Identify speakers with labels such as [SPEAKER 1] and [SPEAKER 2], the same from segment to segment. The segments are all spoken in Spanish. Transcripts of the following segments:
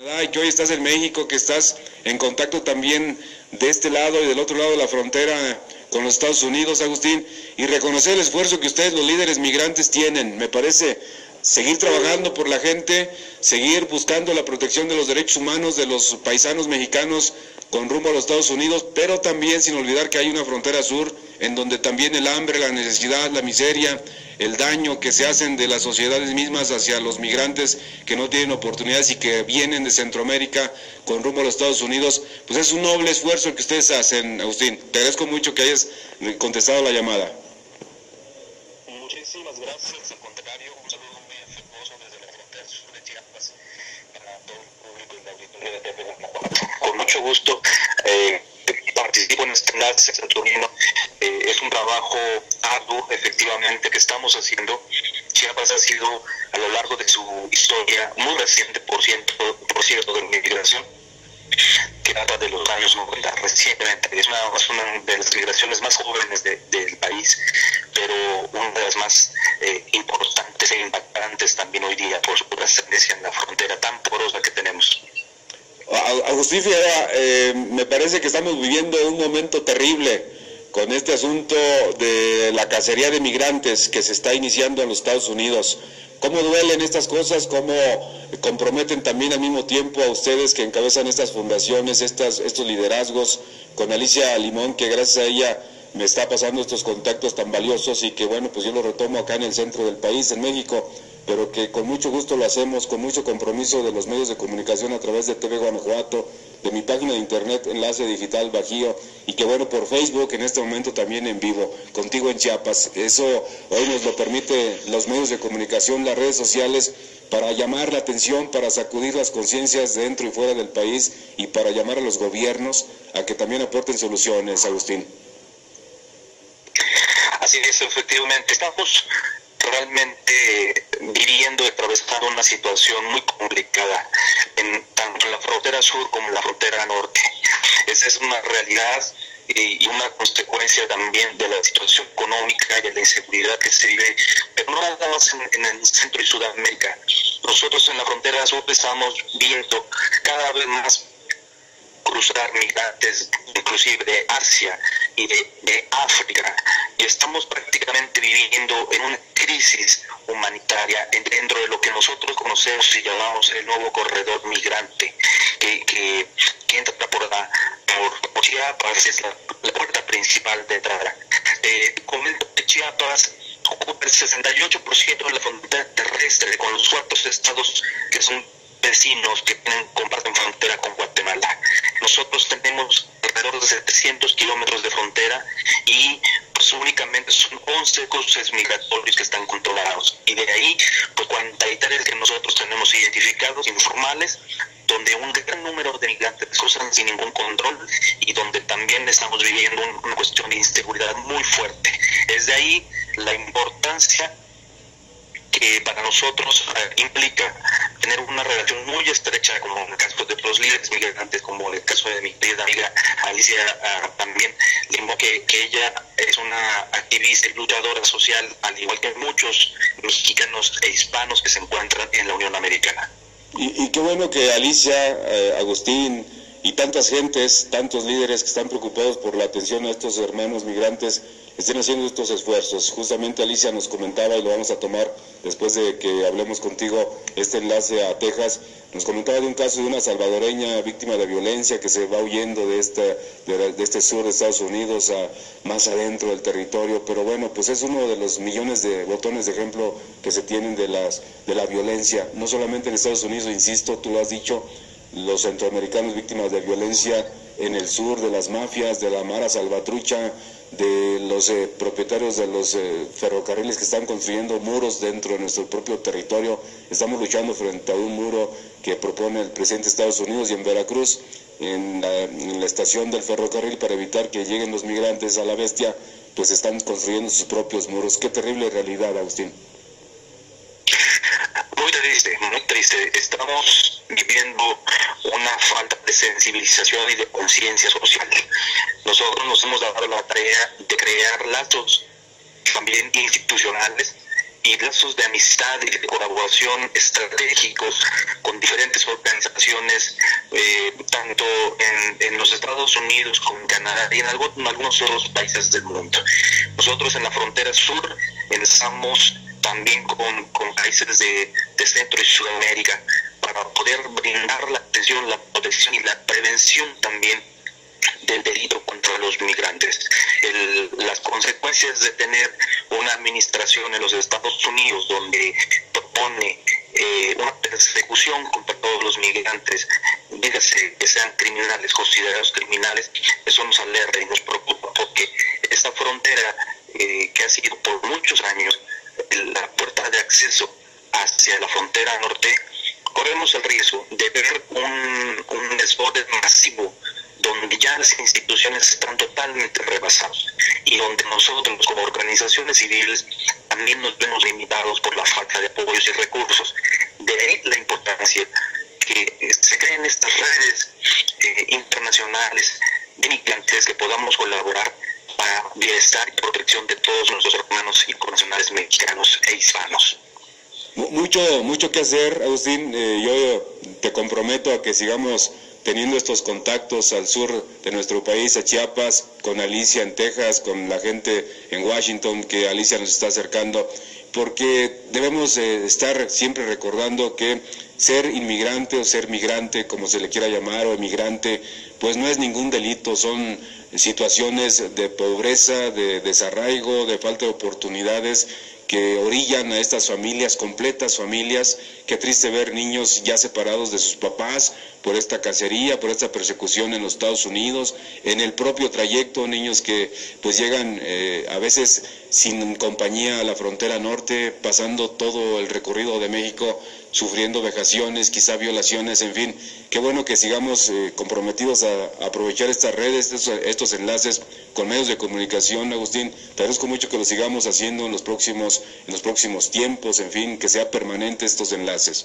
[SPEAKER 1] Y que hoy estás en México, que estás en contacto también de este lado y del otro lado de la frontera con los Estados Unidos, Agustín, y reconocer el esfuerzo que ustedes, los líderes migrantes, tienen. Me parece seguir trabajando por la gente, seguir buscando la protección de los derechos humanos de los paisanos mexicanos con rumbo a los Estados Unidos, pero también sin olvidar que hay una frontera sur en donde también el hambre, la necesidad, la miseria, el daño que se hacen de las sociedades mismas hacia los migrantes que no tienen oportunidades y que vienen de Centroamérica con rumbo a los Estados Unidos, pues es un noble esfuerzo el que ustedes hacen, Agustín. Te agradezco mucho que hayas contestado la llamada.
[SPEAKER 2] Muchísimas gracias, al contrario, un saludo muy afectuoso desde la frontera sur de Chiapas para todo el público y la auditoría de TV Guanajuato. Con mucho gusto participo en este enlace saturnino. Es un trabajo arduo, efectivamente, que estamos haciendo. Chiapas ha sido, a lo largo de su historia, muy reciente, por cierto, de la migración, que data de los años 90, recientemente. Es una de las migraciones más jóvenes del país, pero una de las más importantes e impactantes también hoy día por su trascendencia en la frontera tan porosa que tenemos.
[SPEAKER 1] Agustín Figueroa, me parece que estamos viviendo un momento terrible con este asunto de la cacería de migrantes que se está iniciando en los Estados Unidos. ¿Cómo duelen estas cosas? ¿Cómo comprometen también al mismo tiempo a ustedes que encabezan estas fundaciones, estos liderazgos, con Alicia Limón, que gracias a ella me está pasando estos contactos tan valiosos y que bueno, pues yo lo retomo acá en el centro del país, en México, pero que con mucho gusto lo hacemos, con mucho compromiso de los medios de comunicación a través de TV Guanajuato, de mi página de internet, Enlace Digital Bajío, y que bueno, por Facebook en este momento también en vivo, Contigo en Chiapas. Eso hoy nos lo permite los medios de comunicación, las redes sociales, para llamar la atención, para sacudir las conciencias dentro y fuera del país y para llamar a los gobiernos a que también aporten soluciones, Agustín.
[SPEAKER 2] Así es, efectivamente, estamos realmente viviendo y atravesando una situación muy complicada, tanto en la frontera sur como en la frontera norte. Esa es una realidad y una consecuencia también de la situación económica y de la inseguridad que se vive, pero no nada más en el Centro y Sudamérica. Nosotros en la frontera sur estamos viendo cada vez más cruzar migrantes, inclusive de Asia y de África, y estamos prácticamente viviendo en una crisis humanitaria dentro de lo que nosotros conocemos y llamamos el nuevo corredor migrante, que entra por Chiapas, es la puerta principal de entrada. Comento que Chiapas ocupa el 68% de la frontera terrestre con los cuatro estados que son vecinos que comparten frontera con Guatemala. Nosotros tenemos alrededor de 700 kilómetros de frontera y pues únicamente son 11 cruces migratorios que están controlados, y de ahí pues 43 que nosotros tenemos identificados, informales, donde un gran número de migrantes cruzan sin ningún control y donde también estamos viviendo una cuestión de inseguridad muy fuerte. Es de ahí la importancia que para nosotros implica tener una relación muy estrecha, como en el caso de los líderes migrantes, como en el caso de mi querida amiga Alicia también, que ella es una activista y luchadora social, al igual que muchos mexicanos e hispanos que se encuentran en la Unión Americana.
[SPEAKER 1] Y qué bueno que Alicia, Agustín y tantas gentes, tantos líderes que están preocupados por la atención a estos hermanos migrantes estén haciendo estos esfuerzos. Justamente Alicia nos comentaba, y lo vamos a tomar después de que hablemos contigo, este enlace a Texas, nos comentaba de un caso de una salvadoreña víctima de violencia que se va huyendo de este sur de Estados Unidos a más adentro del territorio, pero bueno, pues es uno de los millones de botones de ejemplo que se tienen de la violencia, no solamente en Estados Unidos, insisto, tú lo has dicho, los centroamericanos víctimas de violencia en el sur, de las mafias, de la Mara Salvatrucha, de los propietarios de los ferrocarriles que están construyendo muros dentro de nuestro propio territorio. Estamos luchando frente a un muro que propone el presidente de Estados Unidos, y en Veracruz, en la estación del ferrocarril, para evitar que lleguen los migrantes a la bestia, pues están construyendo sus propios muros. Qué terrible realidad, Agustín.
[SPEAKER 2] Muy triste. Estamos viviendo una falta de sensibilización y de conciencia social. Nosotros nos hemos dado la tarea de crear lazos también institucionales y lazos de amistad y de colaboración estratégicos con diferentes organizaciones, tanto en los Estados Unidos como en Canadá y en algunos otros países del mundo. Nosotros en la frontera sur enlazamos también con países de Centro y Sudamérica para poder brindar la atención, la protección y la prevención también del delito contra los migrantes. Las consecuencias de tener una administración en los Estados Unidos donde propone una persecución contra todos los migrantes, dígase que sean criminales, considerados criminales, eso nos alerta y nos preocupa, porque esta frontera que ha sido por muchos años la puerta de acceso hacia la frontera norte, corremos el riesgo de ver un desborde masivo donde ya las instituciones están totalmente rebasadas y donde nosotros como organizaciones civiles también nos vemos limitados por la falta de apoyos y recursos. De ahí la importancia que se creen estas redes internacionales de migrantes, que podamos colaborar para bienestar y protección de todos nuestros hermanos y connacionales mexicanos e hispanos.
[SPEAKER 1] Mucho que hacer, Agustín. Yo te comprometo a que sigamos teniendo estos contactos al sur de nuestro país, a Chiapas, con Alicia en Texas, con la gente en Washington, que Alicia nos está acercando, porque debemos estar siempre recordando que ser inmigrante o ser migrante, como se le quiera llamar, o emigrante, pues no es ningún delito, son situaciones de pobreza, de desarraigo, de falta de oportunidades, que orillan a estas familias, completas familias. Qué triste ver niños ya separados de sus papás por esta cacería, por esta persecución en los Estados Unidos, en el propio trayecto, niños que pues llegan a veces sin compañía a la frontera norte, pasando todo el recorrido de México, sufriendo vejaciones, quizá violaciones, en fin. Qué bueno que sigamos comprometidos a aprovechar estas redes, estos enlaces con medios de comunicación, Agustín. Te agradezco mucho que lo sigamos haciendo en los próximos tiempos, en fin, que sea permanente estos enlaces.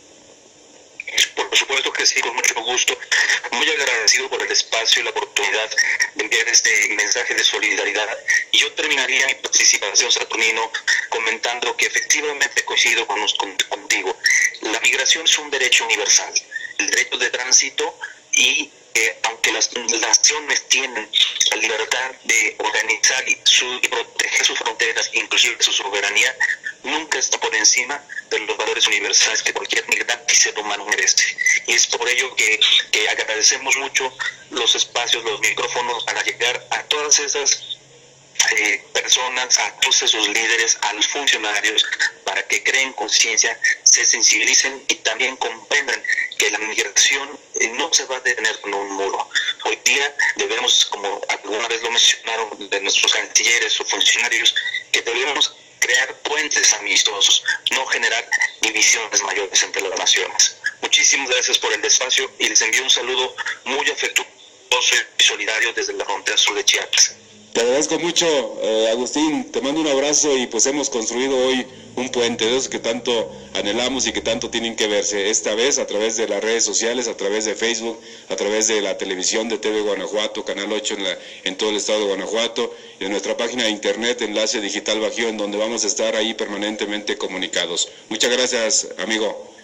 [SPEAKER 2] Por supuesto que sí, con mucho gusto. Muy agradecido por el espacio y la oportunidad de enviar este mensaje de solidaridad. Y yo terminaría mi participación, Saturnino, comentando que efectivamente coincido contigo. La migración es un derecho universal, el derecho de tránsito, y aunque las naciones tienen la libertad de organizar y proteger sus fronteras, inclusive su soberanía, nunca está por encima de los valores universales que cualquier migrante y ser humano merece. Y es por ello que agradecemos mucho los espacios, los micrófonos, para llegar a todas esas personas, a todos esos líderes, a los funcionarios, para que creen conciencia, se sensibilicen y también comprendan que la migración no se va a detener con un muro. Hoy día debemos, como alguna vez lo mencionaron de nuestros cancilleres o funcionarios, que debemos crear puentes amistosos, no generar divisiones mayores entre las naciones. Muchísimas gracias por el espacio y les envío un saludo muy afectuoso y solidario desde la frontera sur de Chiapas.
[SPEAKER 1] Te agradezco mucho, Agustín, te mando un abrazo, y pues hemos construido hoy un puente de esos que tanto anhelamos y que tanto tienen que verse, esta vez a través de las redes sociales, a través de Facebook, a través de la televisión de TV Guanajuato, Canal 8 en todo el estado de Guanajuato, y de nuestra página de internet, Enlace Digital Bajío, en donde vamos a estar ahí permanentemente comunicados. Muchas gracias, amigo.